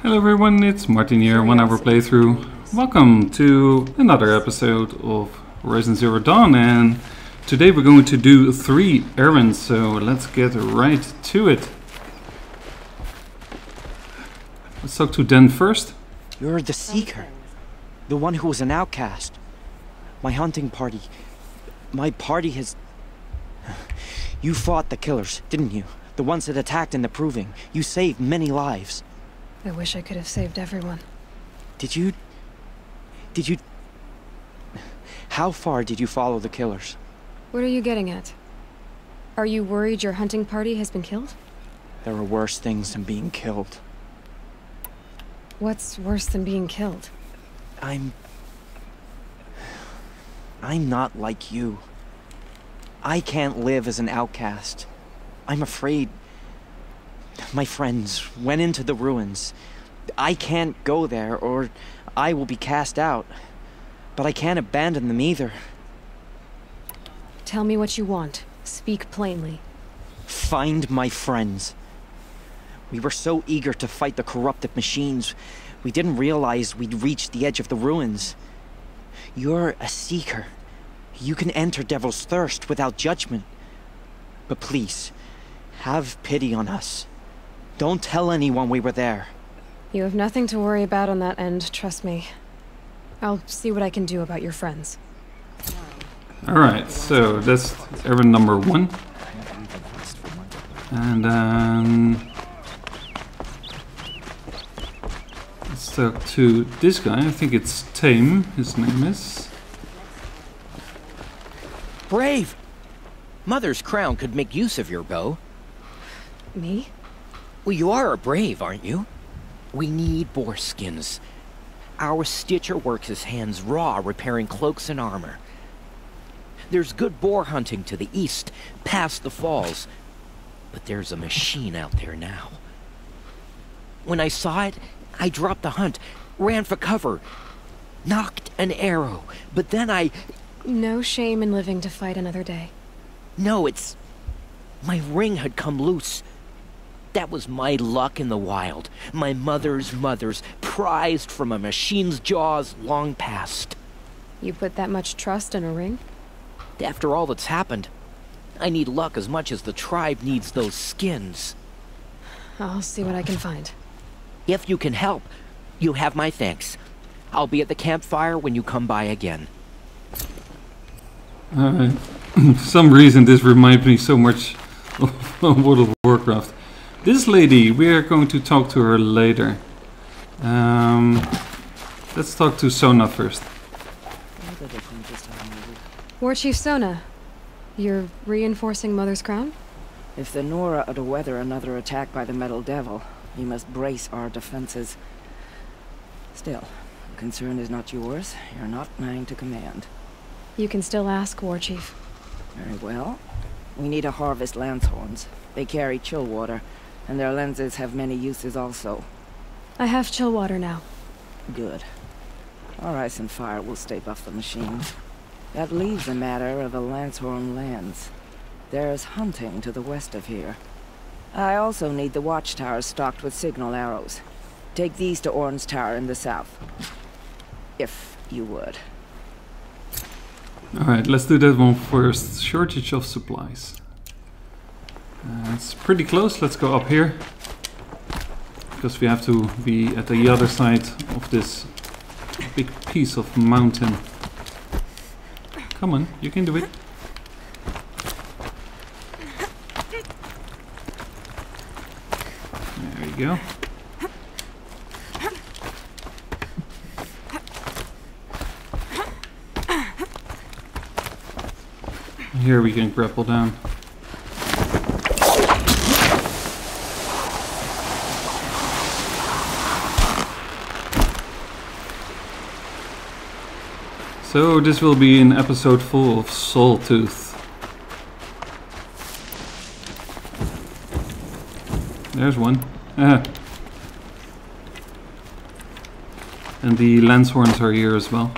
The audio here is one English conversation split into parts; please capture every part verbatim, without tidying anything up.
Hello everyone, it's Martin here, one hour playthrough. Welcome to another episode of Horizon Zero Dawn, and today we're going to do three errands, so let's get right to it. Let's talk to Den first. You're the Seeker, the one who was an outcast. My hunting party, my party has... You fought the killers, didn't you? The ones that attacked in the Proving. You saved many lives. I wish I could have saved everyone. Did you... Did you... How far did you follow the killers? What are you getting at? Are you worried your hunting party has been killed? There are worse things than being killed. What's worse than being killed? I'm... I'm not like you. I can't live as an outcast. I'm afraid... My friends went into the ruins. I can't go there, or I will be cast out. But I can't abandon them either. Tell me what you want. Speak plainly. Find my friends. We were so eager to fight the corrupted machines, we didn't realize we'd reached the edge of the ruins. You're a Seeker. You can enter Devil's Thirst without judgment. But please, have pity on us. Don't tell anyone we were there. You have nothing to worry about on that end, trust me. I'll see what I can do about your friends. Alright, so that's errand number one. And then... let's talk to this guy, I think it's Tame, his name is. Brave! Mother's crown could make use of your bow. Me? Well, you are a brave, aren't you? We need boar skins. Our Stitcher works his hands raw repairing cloaks and armor. There's good boar hunting to the east, past the falls. But there's a machine out there now. When I saw it, I dropped the hunt, ran for cover, knocked an arrow, but then I... No shame in living to fight another day. No, it's... my ring had come loose. That was my luck in the wild. My mother's mother's, prized from a machine's jaws long past. You put that much trust in a ring? After all that's happened, I need luck as much as the tribe needs those skins. I'll see what I can find. If you can help, you have my thanks. I'll be at the campfire when you come by again. Alright. For some reason this reminds me so much of World of Warcraft. This lady, we are going to talk to her later. Um, let's talk to Sona first. War Chief Sona, you're reinforcing Mother's Crown? If the Nora are to weather another attack by the Metal Devil, you must brace our defenses. Still, the concern is not yours. You're not mine to command. You can still ask, War Chief. Very well. We need to harvest lanthorns. They carry chill water, and their lenses have many uses also. I have chill water now. Good. Our ice and fire will stave off the machines. That leaves the matter of a Lancehorn lens. There's hunting to the west of here. I also need the watchtowers stocked with signal arrows. Take these to Orn's Tower in the south. If you would. Alright, let's do that one first. Shortage of supplies. Uh, it's pretty close, let's go up here. Because we have to be at the other side of this big piece of mountain. Come on, you can do it. There we go. Here we can grapple down. So this will be an episode full of Sawtooth. There's one. Ah. And the Lancehorns are here as well.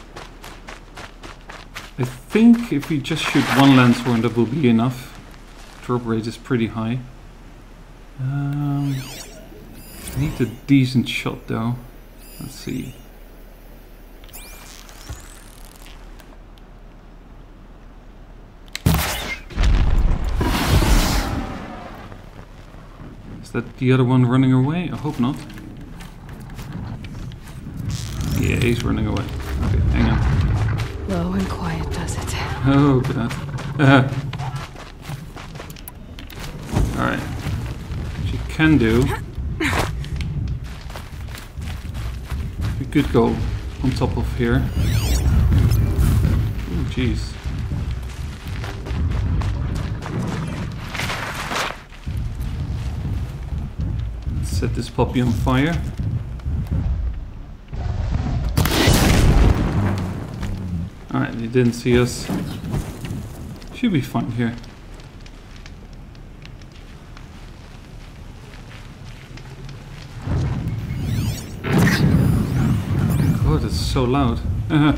I think if we just shoot one Lancehorn that will be enough. Drop rate is pretty high. Um, I need a decent shot though. Let's see. Is that the other one running away? I hope not. Yeah, he's running away. Okay, hang on. Low and quiet does it. Oh god. Alright. What you can do... We could go on top of here. Oh jeez. Let's set this puppy on fire. Alright, he didn't see us. Should be fine here. Oh, that's so loud. Uh-huh.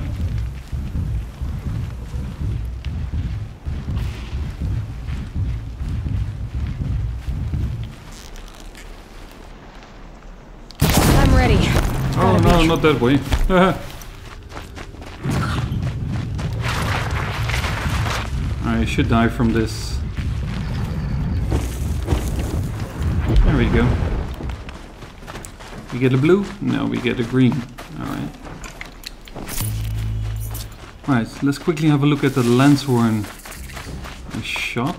I'm ready. Oh no, not that way. Uh-huh. I should die from this. There we go. We get a blue? No, we get a green. Alright. Right, let's quickly have a look at the Lanthorn I shot.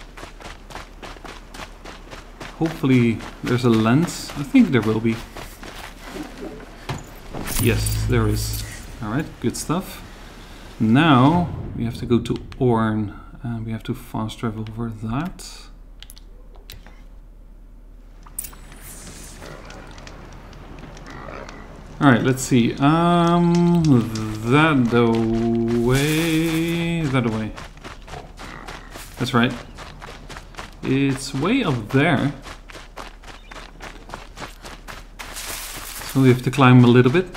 Hopefully there's a lens. I think there will be. Yes, there is. Alright, good stuff. Now we have to go to Orn and we have to fast travel over that. Alright, let's see. Um, that the way. That way. That's right. It's way up there. So we have to climb a little bit.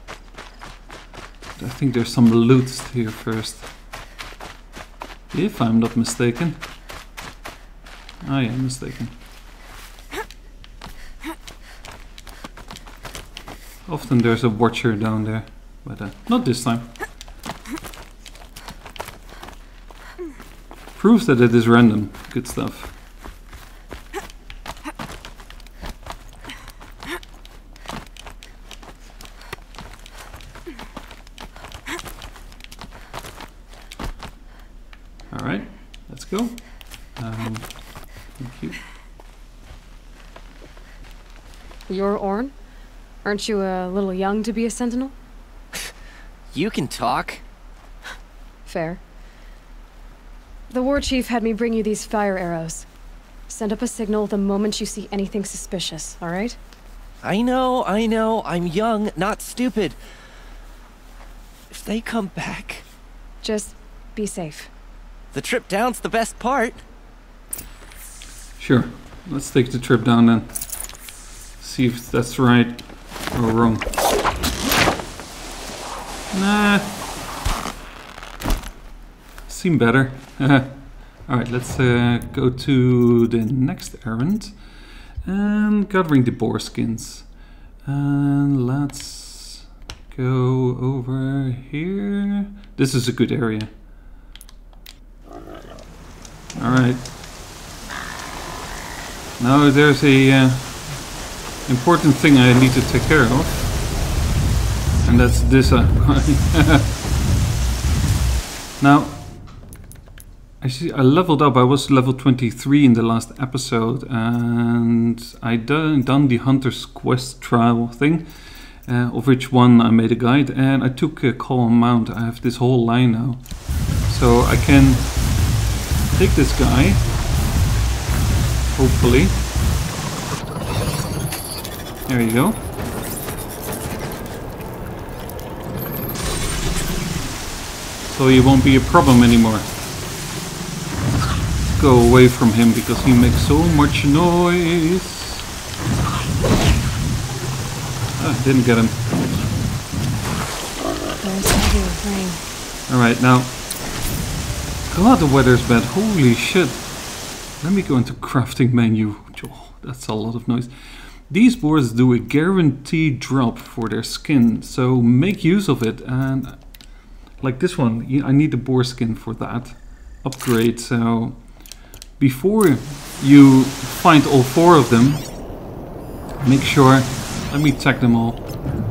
I think there's some loot here first. If I'm not mistaken. I am mistaken. Often there's a watcher down there, but uh, not this time. Proves that it is random. Good stuff. Alright, let's go. Um, thank you. You're Orn? Aren't you a little young to be a sentinel? You can talk. Fair. The war chief had me bring you these fire arrows. Send up a signal the moment you see anything suspicious, alright? I know, I know. I'm young, not stupid. If they come back... Just be safe. The trip down's the best part. Sure. Let's take the trip down then. See if that's right or wrong. Nah. Seem better. Alright, let's uh, go to the next errand. And gathering the boar skins. And let's go over here. This is a good area. Alright. Now there's a uh, important thing I need to take care of. And that's this. Uh, now, I see I leveled up. I was level twenty-three in the last episode. And I done, done the Hunter's Quest trial thing. Uh, of which one I made a guide. And I took a Column Mount. I have this whole line now. So I can take this guy. Hopefully. There you go. So he won't be a problem anymore. Go away from him because he makes so much noise. Ah, didn't get him. Alright, now. God, the weather's bad. Holy shit. Let me go into crafting menu. Oh, that's a lot of noise. These boars do a guaranteed drop for their skin, so make use of it. And like this one, I need the boar skin for that upgrade. So before you find all four of them, make sure, let me tag them all.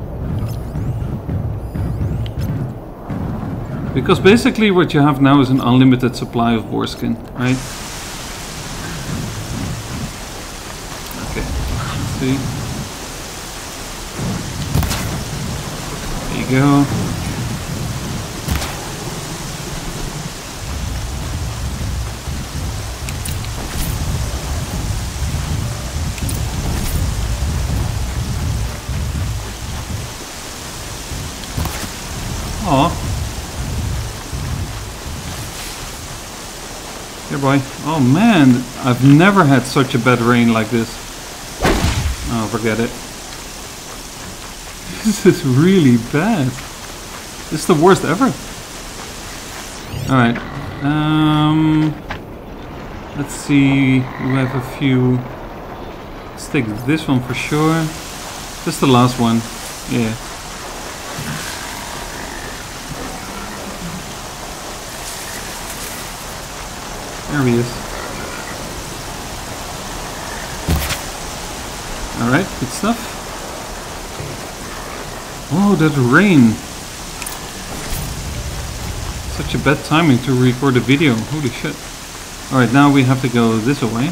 Because basically what you have now is an unlimited supply of boar skin, right? Okay, let's see. There you go. Aw. Here, boy. Oh man, I've never had such a bad rain like this. Oh, forget it. This is really bad. This is the worst ever. Alright. Um, let's see. We have a few. Let's take this one for sure. This is the last one. Yeah. There he is. Alright, good stuff. Oh, that rain. Such a bad timing to record a video. Holy shit. Alright, now we have to go this way.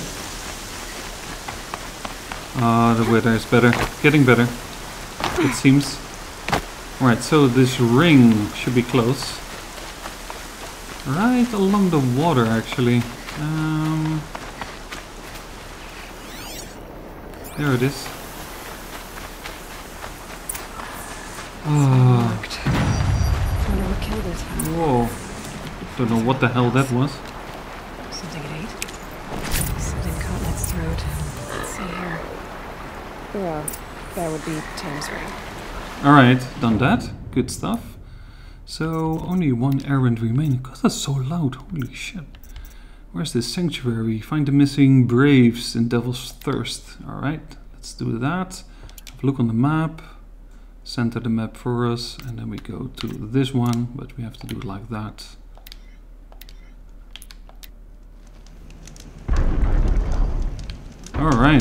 Ah, uh, the weather is better. Getting better, it seems. Alright, so this ring should be close. Right along the water, actually. Um, there it is. Oh. Wonder what killed it. Whoa. Don't know what the hell that was. Something it ate. Something caught in its throat. Let's see here. Yeah, that would be Tim's ring. Alright, done that. Good stuff. So, only one errand remaining. God, that's so loud. Holy shit. Where's this sanctuary? Find the missing braves in Devil's Thirst. Alright, let's do that. Have a look on the map. Center the map for us. And then we go to this one. But we have to do it like that. Alright.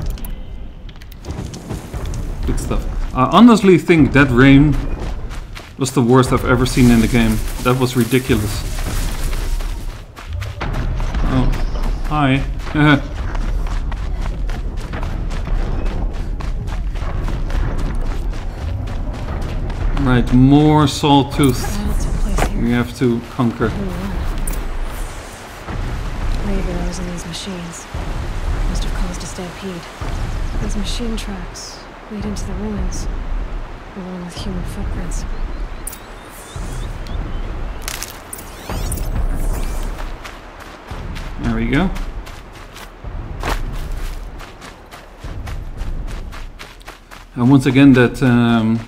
Good stuff. I honestly think that rain was the worst I've ever seen in the game. That was ridiculous. Oh, hi. Right, more sawtooth we have to conquer. Wave arrows in these machines. Must have caused a stampede. These machine tracks lead into the ruins, along with human footprints. There we go. And once again, that um,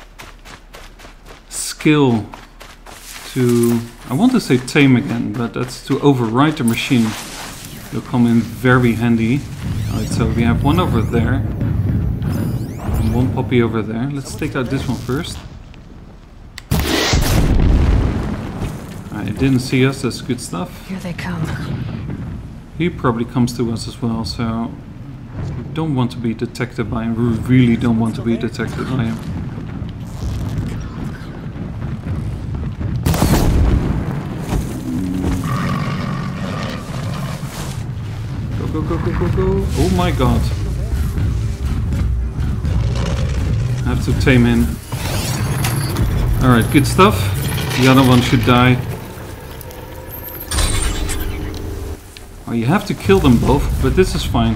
skill to, I want to say tame again, but that's to override the machine. Will come in very handy. Alright, so we have one over there. And one puppy over there. Let's take out this one first. Alright, it didn't see us, that's good stuff. Here they come. He probably comes to us as well, so we don't want to be detected by him. We really don't want to be detected by him. Go, go, go, go, go, go. Oh my god. I have to tame him. Alright, good stuff. The other one should die. Oh, you have to kill them both, but this is fine.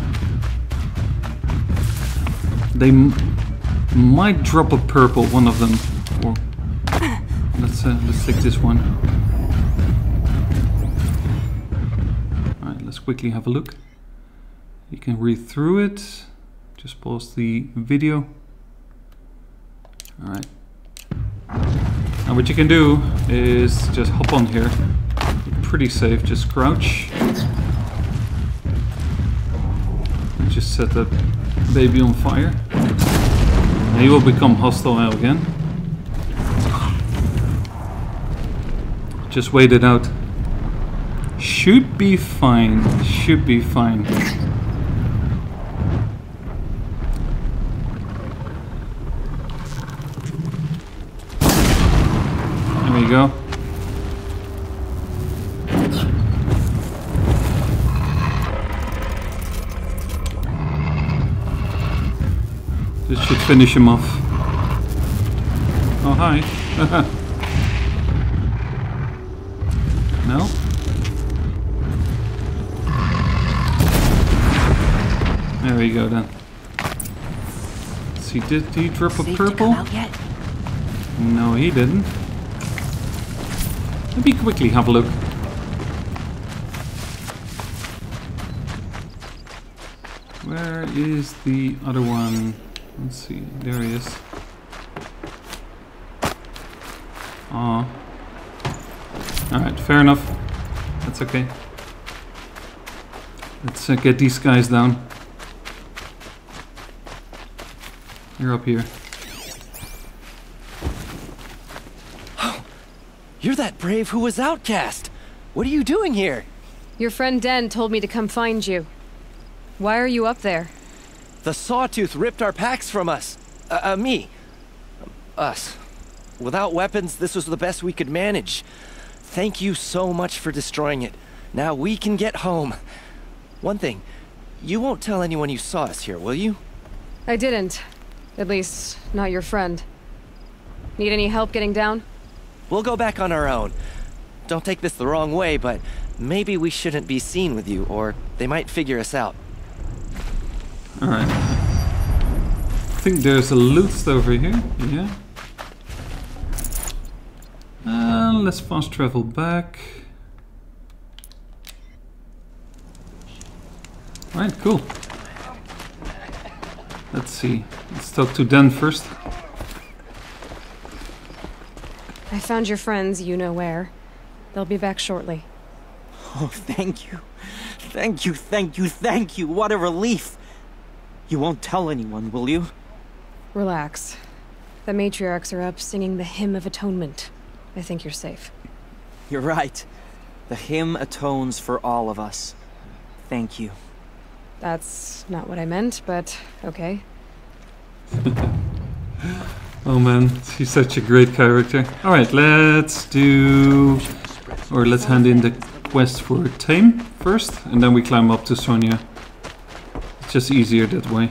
They m might drop a purple, one of them. Or let's uh, let's take this one. All right, let's quickly have a look. You can read through it. Just pause the video. All right. Now what you can do is just hop on here. Pretty safe. Just crouch. just set that baby on fire. He will become hostile again. Just wait it out. Should be fine. Should be fine. There we go. This should finish him off. Oh, hi. No? There we go then. See, did he drop a purple? No, he didn't. Let me quickly have a look. Where is the other one? Let's see, there he is. Oh. Alright, fair enough. That's okay. Let's uh, get these guys down. You're up here. Oh, you're that brave who was outcast. What are you doing here? Your friend Den told me to come find you. Why are you up there? The Sawtooth ripped our packs from us. Uh, uh, me. Us. Without weapons, this was the best we could manage. Thank you so much for destroying it. Now we can get home. One thing, you won't tell anyone you saw us here, will you? I didn't. At least, not your friend. Need any help getting down? We'll go back on our own. Don't take this the wrong way, but maybe we shouldn't be seen with you, or they might figure us out. Alright. I think there's a loot over here. Yeah. Uh, let's fast travel back. Alright, cool. Let's see. Let's talk to Den first. I found your friends, you know where. They'll be back shortly. Oh, thank you. Thank you, thank you, thank you. What a relief. You won't tell anyone, will you? Relax. The matriarchs are up singing the Hymn of Atonement. I think you're safe. You're right. The hymn atones for all of us. Thank you. That's not what I meant, but okay. Oh man, he's such a great character. Alright, let's do... Or let's hand in the quest for Tame first, and then we climb up to Sonia. It's just easier that way.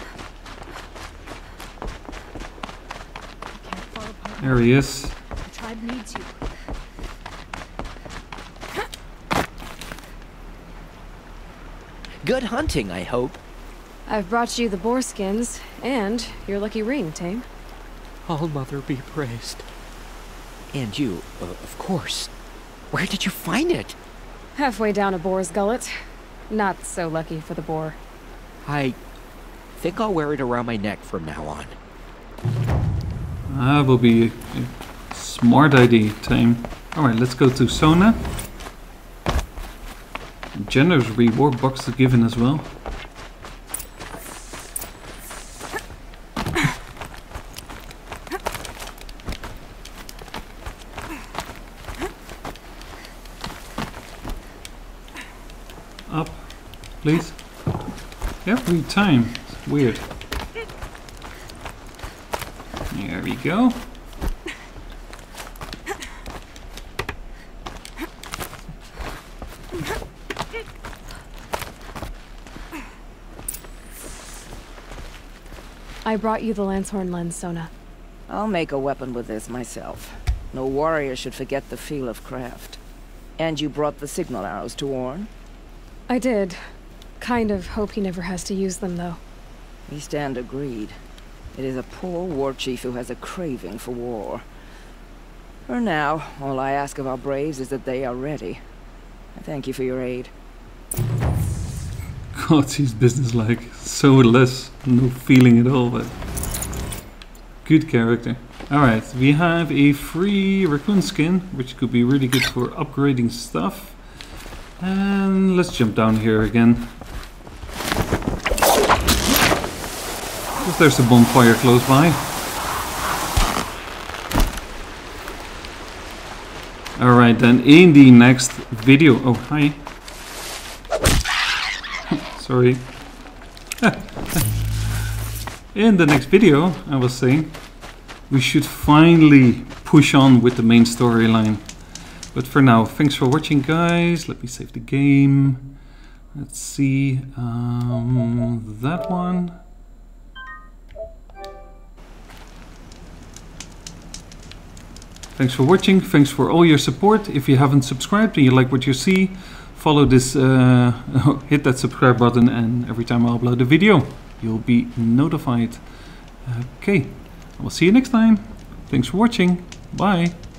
There he is. The tribe needs you. Good hunting, I hope. I've brought you the boar skins, and your lucky ring, Tame. All Mother be praised. And you, uh, of course. Where did you find it? Halfway down a boar's gullet. Not so lucky for the boar. I think I'll wear it around my neck from now on. That will be a, a smart idea, Tame. Alright, let's go to Sona. Generous reward box is given as well. Up, please. Every time. It's weird. There we go. I brought you the Lancehorn lens, Sona. I'll make a weapon with this myself. No warrior should forget the feel of craft. And you brought the signal arrows to Orn? I did. Kind of hope he never has to use them, though. We stand agreed. It is a poor war chief who has a craving for war. For now, all I ask of our braves is that they are ready. I thank you for your aid. God, he's businesslike. So less, no feeling at all, but good character. Alright, we have a free raccoon skin, which could be really good for upgrading stuff. And let's jump down here again. Because there's a bonfire close by. Alright then, in the next video... Oh, hi. Sorry. In the next video, I was saying, we should finally push on with the main storyline. But for now, thanks for watching, guys. Let me save the game. Let's see. Um, that one. Thanks for watching. Thanks for all your support. If you haven't subscribed and you like what you see, follow this, uh, hit that subscribe button, and every time I upload a video, you'll be notified. Okay, I will see you next time. Thanks for watching. Bye.